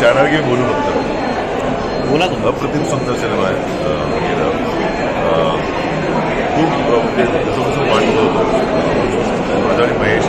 जाणार की बोलू फक्त. बोला तुम्ही. अप्रतिम सुंदर सिनेमा आहे. खूप जसं जसं वाटत होतं आणि महेश